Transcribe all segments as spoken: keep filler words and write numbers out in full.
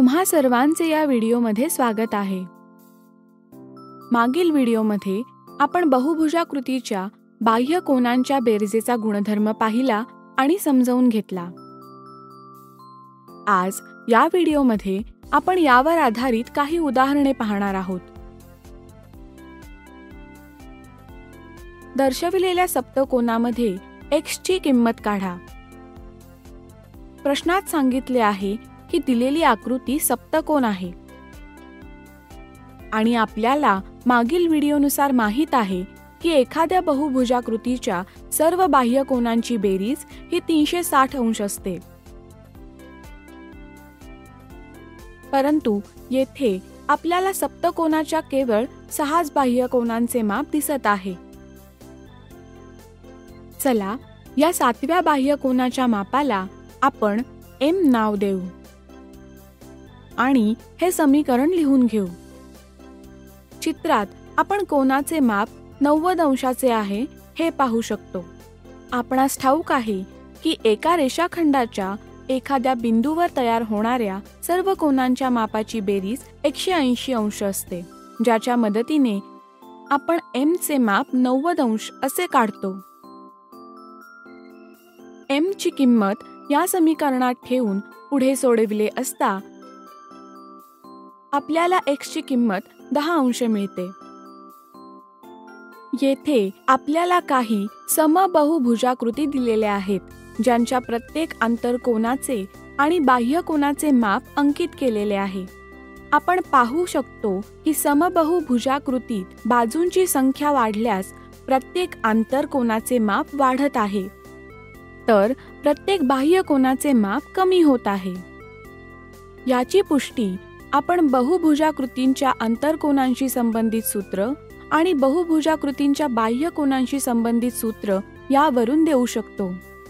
तुम्हा सर्वांचे या व्हिडिओमध्ये स्वागत आहे। मागील व्हिडिओमध्ये आपण बहुभुजाकृतीच्या बाह्य कोनांच्या बेरजेचा गुणधर्म पाहिला आणि समजावून घेतला। आज या व्हिडिओमध्ये आपण यावर आधारित काही उदाहरणे पाहणार आहोत। दर्शविलेल्या सप्तकोनामध्ये x ची किंमत काढा। प्रश्नात सांगितले आहे की दिलेली आकृती सप्तकोन आहे आणि आपल्याला मागील व्हिडिओनुसार माहित आहे की एखाद्या बहुभुजाकृतीच्या सर्व बाह्य कोनांची बेरीज ही तीनशे साठ अंश असते। परंतु येथे आपल्याला सप्तकोनाच्या केवळ सहाच बाह्य कोनांचे माप दिसत आहे। चला या सातव्या बाह्य कोनाच्या मापाला आपण m नाव देऊ आणि हे समीकरण लिहून घेऊ। चित्रात आपण कोनाचे माप नव्वद अंशाचे आहे हे पाहू शकतो। आपणास ठाऊक आहे की एका रेषाखंडाच्या एखाद्या बिंदूवर तयार होणाऱ्या सर्व कोनांच्या मापाची बेरीज एकशे ऐंशी अंश असते, ज्याच्या मदतीने आपण m चे माप नव्वद अंश असे काढतो। m ची किंमत या समीकरणात ठेवून पुढे सोडविले असता आपल्याला x ची किंमत दहा अंश मिळते। येथे आपल्याला काही समबाहुभुजाकृती दिलेल्या आहेत, ज्यांच्या प्रत्येक आंतरकोनाचे आणि बाह्य कोनाचे माप अंकित केलेले आहे। आपण पाहू शकतो की समबाहुभुजाकृतीत बाजूंची संख्या वाढल्यास प्रत्येक आंतरकोनाचे माप वाढत आहे, तर प्रत्येक बाह्य कोनाचे माप कमी होत आहे। याची पुष्टी आपण बहुभुजाकृतींच्या आंतरकोनांशी संबंधित सूत्र आणि बहुभुजाकृतींच्या बाह्य कोनांशी संबंधित सूत्र यावरून देऊ शकतो।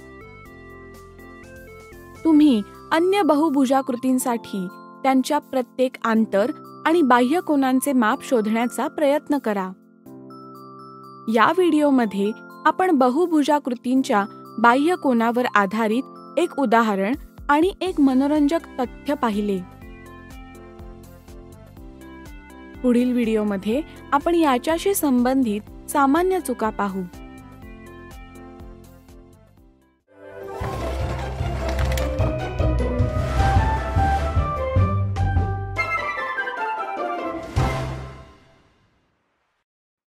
तुम्ही अन्य बहुभुजाकृतींसाठी त्यांच्या प्रत्येक आंतर आणि बाह्य कोनांचे माप शोधण्याचा प्रयत्न करा। या व्हिडिओमध्ये आपण बहुभुजाकृतींच्या बाह्य कोनावर आधारित एक उदाहरण आणि एक मनोरंजक तथ्य पाहिले। पुढील व्हिडिओमध्ये आपण याच्याशी संबंधित सामान्य चुका पाहू।